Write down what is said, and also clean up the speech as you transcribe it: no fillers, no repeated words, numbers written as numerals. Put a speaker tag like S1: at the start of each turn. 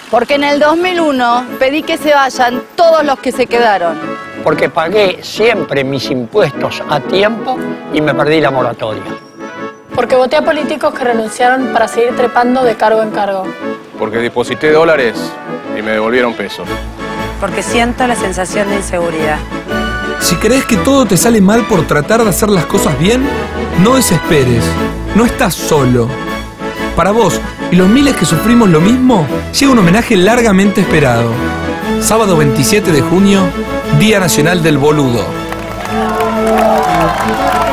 S1: Porque en el 2001 pedí que se vayan todos los que se quedaron.
S2: Porque pagué siempre mis impuestos a tiempo y me perdí la moratoria.
S3: Porque voté a políticos que renunciaron para seguir trepando de cargo en cargo.
S4: Porque deposité dólares y me devolvieron pesos.
S5: Porque siento la sensación de inseguridad.
S6: Si crees que todo te sale mal por tratar de hacer las cosas bien, no desesperes. No estás solo. Para vos y los miles que sufrimos lo mismo, llega un homenaje largamente esperado. Sábado 27 de junio, Día Nacional del Boludo.